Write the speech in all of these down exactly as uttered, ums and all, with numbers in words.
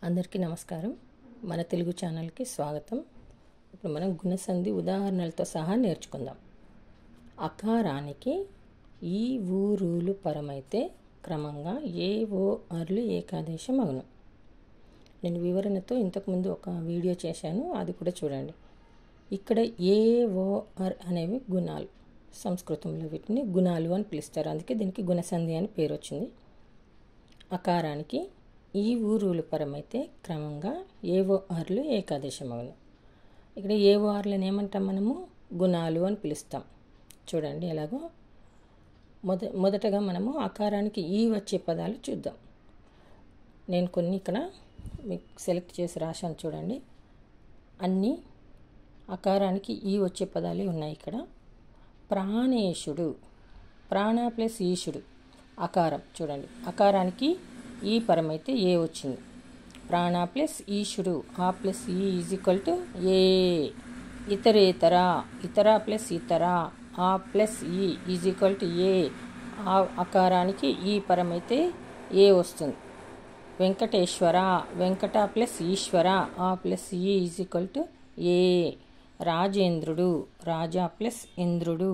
అందరికీ నమస్కారం. మన తెలుగు ఛానల్కి స్వాగతం. ఇప్పుడు మనం గుణసంధి ఉదాహరణలతో సహా నేర్చుకుందాం. అకారానికి ఈ ఊరులు పరమైతే క్రమంగా ఏ ఓ అర్లు ఏకాదేశం అగును. నేను వివరణతో ఇంతకుముందు ఒక వీడియో చేశాను, అది కూడా చూడండి. ఇక్కడ ఏ ఓ అర్ అనేవి గుణాలు. సంస్కృతంలో వీటిని గుణాలు అని పిలుస్తారు, అందుకే దీనికి గుణసంధి అని పేరు వచ్చింది. అకారానికి ఈ ఊరులు పరమైతే క్రమంగా ఏవో ఆర్లు ఏకాదేశం అగును. ఇక్కడ ఏవో ఆర్లను ఏమంటాం మనము? గుణాలు అని పిలుస్తాం. చూడండి ఎలాగో. మొద మొదటగా మనము అకారానికి ఈ వచ్చే పదాలు చూద్దాం. నేను కొన్ని ఇక్కడ మీకు సెలెక్ట్ చేసి రాశాను చూడండి. అన్నీ అకారానికి ఈ వచ్చే పదాలే ఉన్నాయి ఇక్కడ. ప్రాణేశుడు, ప్రాణ ప్లస్ ఈశుడు అకారం. చూడండి, అకారానికి ఈ పరమైతే ఏ వచ్చింది. ప్రాణ ప్లస్ ఈశుడు, ఆ ప్లస్ ఈ ఈజ్ ఈక్వల్ టు ఏ. ఇతరేతర, ఇతర ప్లస్ ఇతర, ఆ ప్లస్ ఈ ఈజ్ ఈక్వల్ టు ఏ. ఆ అకారానికి ఈ పరమైతే ఏ వస్తుంది. వెంకటేశ్వర, వెంకట ప్లస్ ఈశ్వర, ఆ ప్లస్ ఈ ఈజ్ ఈక్వల్ టు ఏ. రాజేంద్రుడు, రాజా ప్లస్ ఇంద్రుడు,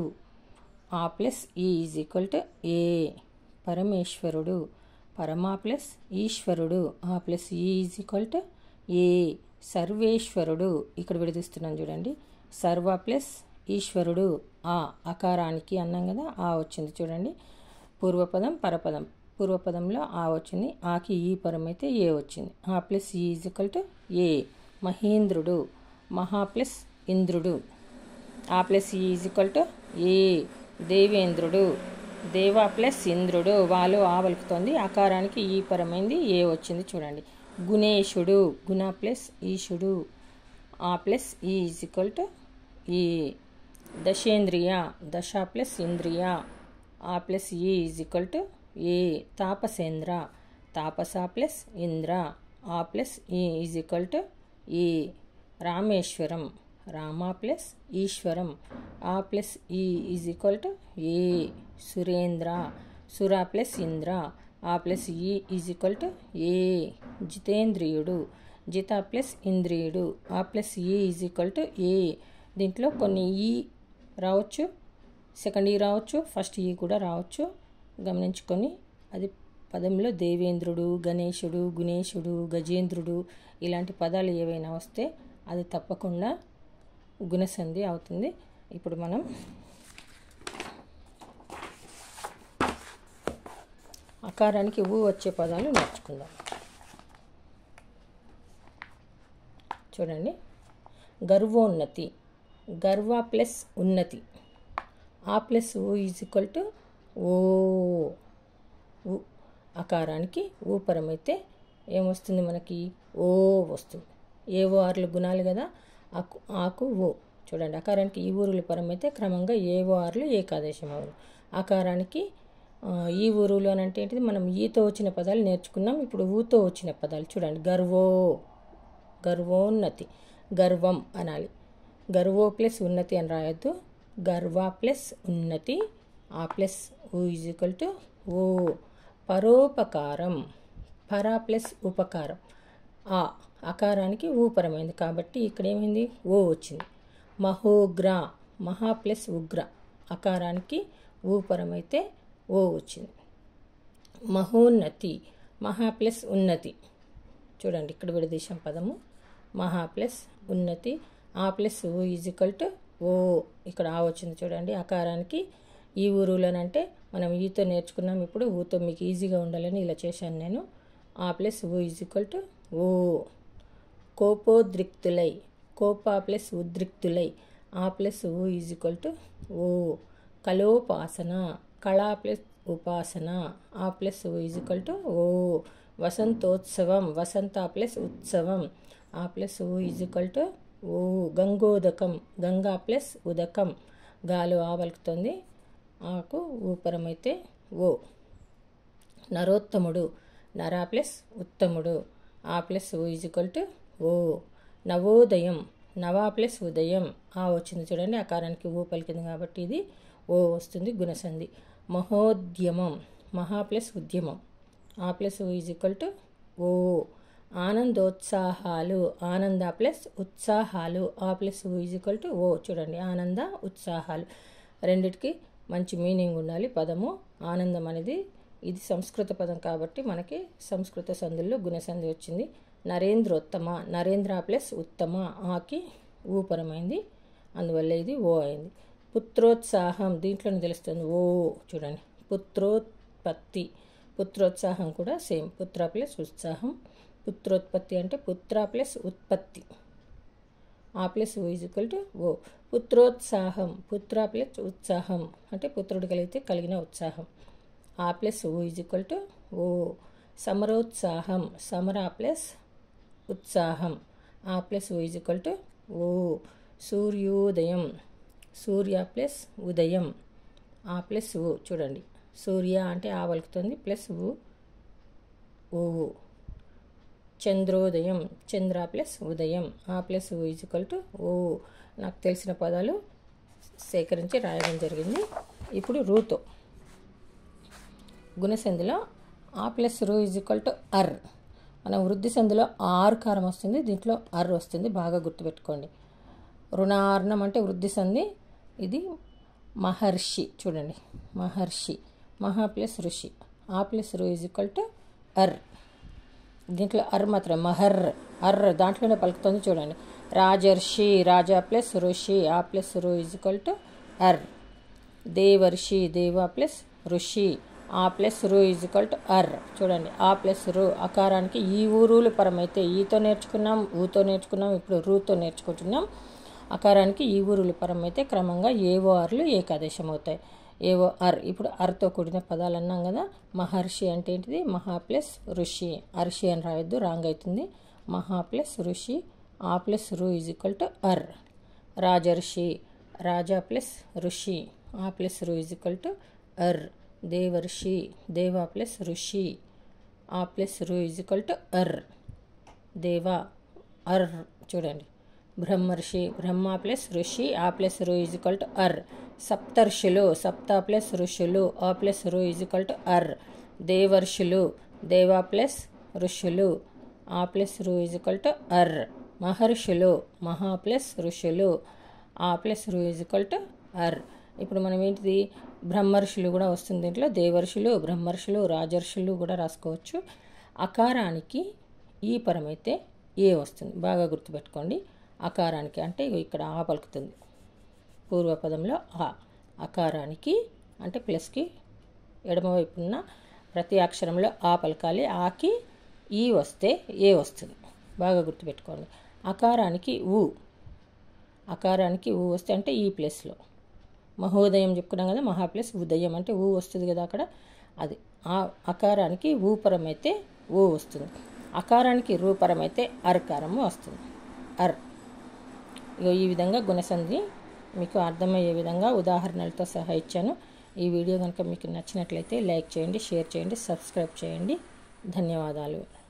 ఆ ప్లస్ ఈ ఈజ్ ఈక్వల్ టు ఏ. పరమేశ్వరుడు, పరమా ప్లస్ ఈశ్వరుడు, ఆ ప్లస్ ఈ ఈజ్ ఈక్వల్ టు ఏ. సర్వేశ్వరుడు, ఇక్కడ విడదీస్తున్నాను చూడండి. సర్వ ప్లస్ ఈశ్వరుడు, ఆ అకారానికి అన్నాం కదా, ఆ వచ్చింది చూడండి. పూర్వపదం పరపదం, పూర్వపదంలో ఆ వచ్చింది, ఆకి ఈ పరం అయితే ఏ వచ్చింది. ఆ ప్లస్ ఈ ఈజ్ ఈక్వల్ టు ఏ. మహేంద్రుడు, మహా ప్లస్ ఇంద్రుడు, ఆ ప్లస్ ఈ ఈజ్ ఈక్వల్ టు ఏ. దేవేంద్రుడు, దేవ ప్లస్ ఇంద్రుడు, వాళ్ళు ఆ పలుకుతోంది, అకారానికి ఈ పరమైంది ఏ వచ్చింది చూడండి. గుణేశుడు, గుణ ప్లస్ ఈశుడు, ఆ ప్లస్ ఈ ఈజ్ ఈక్వల్ టు ఈ. దశేంద్రియ, దశ ప్లస్ ఇంద్రియ, ఆ ప్లస్ ఈ ఈజ్ ఈక్వల్ టు ఏ. తాపసేంద్ర, తాపస ప్లస్ ఇంద్ర, ఆ ప్లస్ ఈ ఈజ్ ఈక్వల్ టు ఈ. రామేశ్వరం, రామ ప్లస్ ఈశ్వరం, ఆ ప్లస్ ఈ ఈజ్ ఈక్వల్ టు ఏ. సురేంద్ర, సుర ప్లస్ ఇంద్ర, ఆ ప్లస్ ఈ ఈజ్ ఈక్వల్ టు ఏ. జితేంద్రియుడు, జిత ప్లస్ ఇంద్రియుడు, ఆ ప్లస్ ఈ ఈజ్ ఈక్వల్ టు ఏ. దీంట్లో కొన్ని ఈ రావచ్చు, సెకండ్ ఈ రావచ్చు, ఫస్ట్ ఈ కూడా రావచ్చు, గమనించుకొని. అది పదంలో దేవేంద్రుడు, గణేశుడు, గుణేశుడు, గజేంద్రుడు ఇలాంటి పదాలు ఏవైనా వస్తే అది తప్పకుండా గుణసంధి అవుతుంది. ఇప్పుడు మనం అకారానికి ఊ వచ్చే పదాలు నేర్చుకుందాం. చూడండి. గర్వోన్నతి, గర్వ ప్లస్ ఉన్నతి, ఆ ప్లస్ ఊ ఈజ్ ఈక్వల్ టు ఓ. ఊ అకారానికి ఊ పరమైతే ఏమొస్తుంది మనకి? ఓ వస్తుంది. ఏవో ఆర్లు గుణాలు కదా, ఆకు ఆకు ఓ. చూడండి, అకారానికి ఈ ఊరుల పరమైతే క్రమంగా ఏవో ఆర్లు ఏకాదేశం అవును. అకారానికి ఈ ఊరులు అని అంటే ఏంటిది? మనం ఈతో వచ్చిన పదాలు నేర్చుకున్నాం. ఇప్పుడు ఊతో వచ్చిన పదాలు చూడండి. గర్వో, గర్వోన్నతి, గర్వం అనాలి. గర్వో ప్లస్ ఉన్నతి అని రాయొద్దు. గర్వ ప్లస్ ఉన్నతి, ఆ ప్లస్ ఊ ఈజ్ ఈక్వల్ టు ఓ. పరోపకారం, పర ప్లస్ ఉపకారం, ఆ అకారానికి ఊ పరమైంది కాబట్టి ఇక్కడ ఏమైంది? ఓ వచ్చింది. మహోగ్ర, మహా ప్లస్ ఉగ్ర, అకారానికి ఊ పరమైతే ఓ వచ్చింది. మహోన్నతి, మహా ప్లస్ ఉన్నతి, చూడండి ఇక్కడ విడదీశాం పదము. మహా ప్లస్ ఉన్నతి, ఆ ప్లస్ ఓ ఈజ్ ఈక్వల్ టు ఓ. ఇక్కడ ఆ వచ్చింది చూడండి. అకారానికి ఈ ఊరులనంటే మనం ఈతో నేర్చుకున్నాం, ఇప్పుడు ఊతో మీకు ఈజీగా ఉండాలని ఇలా చేశాను నేను. ఆ ప్లస్ ఓ ఈజ్ ఈక్వల్ టు ఓ. కోపోద్రిక్తులై, కోప ప్లస్ ఉద్రిక్తులై, ఆ ప్లస్ ఓ ఈజ్ ఈక్వల్ టు ఓ. కలోపాసన, కళా ప్లస్ ఉపాసన, ఆ ప్లస్ ఓ ఈజ్ ఈక్వల్ టు ఓ. వసంతోత్సవం, వసంత ప్లస్ ఉత్సవం, ఆ ప్లస్ ఓ ఈజ్ ఈక్వల్ టు ఓ. గంగోదకం, గంగా ప్లస్ ఉదకం, గాలు ఆ పలుకుతుంది, ఆకు ఊపరమైతే ఓ. నరోత్తముడు, నర ప్లస్ ఉత్తముడు, ఆ ప్లస్ ఓ ఈజ్ ఈక్వల్ టు ఓ. నవోదయం, నవా ప్లస్ ఉదయం, ఆ వచ్చింది చూడండి. అకారానికి ఊ పలికింది కాబట్టి ఇది ఓ వస్తుంది, గుణసంధి. మహోద్యమం, మహా ప్లస్ ఉద్యమం, ఆ ప్లస్ ఓ ఈజ్ ఈక్వల్ టు ఓ. ఆనందోత్సాహాలు, ఆనంద ప్లస్ ఉత్సాహాలు, ఆ ప్లస్ ఊ ఈజ్ ఈక్వల్ టు ఓ. చూడండి, ఆనంద ఉత్సాహాలు రెండిటికి మంచి మీనింగ్ ఉండాలి పదము. ఆనందం అనేది ఇది సంస్కృత పదం కాబట్టి మనకి సంస్కృత సందుల్లో గుణసంధి వచ్చింది. నరేంద్రోత్తమ, నరేంద్ర ప్లస్ ఉత్తమ, ఆకి ఊపరమైంది, అందువల్ల ఇది ఓ అయింది. పుత్రోత్సాహం, దీంట్లోనే తెలుస్తుంది ఓ. చూడండి, పుత్రోత్పత్తి, పుత్రోత్సాహం కూడా సేమ్, పుత్ర ప్లస్ ఉత్సాహం. పుత్రోత్పత్తి అంటే పుత్ర ప్లస్ ఉత్పత్తి, ఆ ప్లస్ ఓ ఈజ్ ఈక్వల్ టు ఓ. పుత్రోత్సాహం, పుత్ర ప్లస్ ఉత్సాహం అంటే పుత్రుడు కలిగితే కలిగిన ఉత్సాహం, ఆ ప్లస్ ఓ ఈజ్ ఈక్వల్ టు ఓ. సమరోత్సాహం, సమర ప్లస్ ఉత్సాహం, ఆ ప్లస్ ఓ ఈజ్ ఈక్వల్ టు ఓ. సూర్యోదయం, సూర్య ప్లస్ ఉదయం, ఆ ప్లస్ ఓ. చూడండి, సూర్య అంటే ఆ పలుకుతుంది ప్లస్ ఓ ఓ. చంద్రోదయం, చంద్ర ప్లస్ ఉదయం, ఆ ప్లస్ ఓ ఈజ్ ఈక్వల్ టు ఓ. నాకు తెలిసిన పదాలు సేకరించి రాయడం జరిగింది. ఇప్పుడు రూతో గుణసంధిలో ఆ ప్లస్ రూ ఈజ్ ఈక్వల్ టు అర్. మన వృద్ధి సంధిలో ఆర్ కారం వస్తుంది, దీంట్లో అర్ వస్తుంది, బాగా గుర్తుపెట్టుకోండి. రుణార్ణం అంటే వృద్ధి సంధి, ఇది మహర్షి. చూడండి, మహర్షి, మహా ప్లస్ ఋషి, ఆ ప్లస్ రూ ఈజ్ ఈక్వల్ టు అర్. దీంట్లో అర్ మాత్రం మహర్, అర్ దాంట్లోనే పలుకుతుంది. చూడండి, రాజర్షి, రాజా ప్లస్ ఋషి, ఆ ప్లస్ రూ ఈజ్ ఈక్వల్ టు అర్. దేవర్షి, దేవ ప్లస్ ఋషి, ఆ ప్లస్ రూ ఈజ్ ఈక్వల్ టు అర్. చూడండి, ఆ ప్లస్ రూ అకారానికి ఈ ఊరులు పరమైతే ఈతో నేర్చుకున్నాం, ఊతో నేర్చుకున్నాం, ఇప్పుడు రూతో నేర్చుకుంటున్నాం. అకారానికి ఈ ఊరులు పరమైతే క్రమంగా ఏవో ఆర్లు ఏకాదేశం అవుతాయి. ఏవో అర్, ఇప్పుడు అర్తో కూడిన పదాలు అన్నాం కదా. మహర్షి అంటే ఏంటిది, మహా ప్లస్ ఋషి, అర్షి అని రాయొద్దు, రాంగ్ అవుతుంది. మహా ప్లస్ ఋషి, ఆ ప్లస్ రూ is equal to R. Rajarshi, Raja plus ఋషి, ఆ ప్లస్ రూ ఈజ్ ఈక్వల్ టు అర్. దేవర్షి, దేవ ప్లస్ ఋషి, ఆ ప్లస్ రూ ఈజ్ ఈక్వల్ టు అర్. దేవ, అర్. చూడండి, బ్రహ్మర్షి, బ్రహ్మ ప్లస్ ఋషి, ఆ ప్లస్ రూ ఈజ్ ఈక్వల్ టు అర్. సప్తర్షులు, సప్త ప్లస్ ఋషులు, ఆ ప్లస్ రూ ఈజ్ ఈక్వల్ టు అర్. దేవర్షులు, దేవ ప్లస్ ఋషులు, ఆ ప్లస్ రూ ఈజ్ ఈక్వల్ టు అర్. మహర్షులు, మహా ప్లస్ ఋషులు, ఆ ప్లస్ రూ ఈజ్ ఈక్వల్ టు అర్. ఇప్పుడు మనం ఏంటిది, బ్రహ్మర్షులు కూడా వస్తుంది దీంట్లో, దేవర్షులు, బ్రహ్మర్షులు, రాజర్షులు కూడా రాసుకోవచ్చు. అకారానికి ఈ పరమైతే ఏ వస్తుంది, బాగా గుర్తుపెట్టుకోండి. అకారానికి అంటే ఇక్కడ ఆ పలుకుతుంది, పూర్వపదంలో ఆ. అకారానికి అంటే ప్లస్కి ఎడమవైపు ఉన్న ప్రతి అక్షరంలో ఆ పలకాలి, ఆకి ఈ వస్తే ఏ వస్తుంది, బాగా గుర్తుపెట్టుకోండి. అకారానికి ఊ, అకారానికి ఊ వస్తే అంటే ఈ ప్లస్లో. మహోదయం చెప్పుకున్నాం కదా, మహా ప్లస్ ఉదయం అంటే ఊ వస్తుంది కదా అక్కడ, అది. ఆ అకారానికి ఊపరం అయితే ఊ వస్తుంది, అకారానికి రూపరం అయితే అర్కారము వస్తుంది, అర్. ఇగో ఈ విధంగా గుణసంధి మీకు అర్థమయ్యే విధంగా ఉదాహరణలతో సహా ఇచ్చాను. ఈ వీడియో కనుక మీకు నచ్చినట్లయితే లైక్ చేయండి, షేర్ చేయండి, సబ్స్క్రైబ్ చేయండి. ధన్యవాదాలు.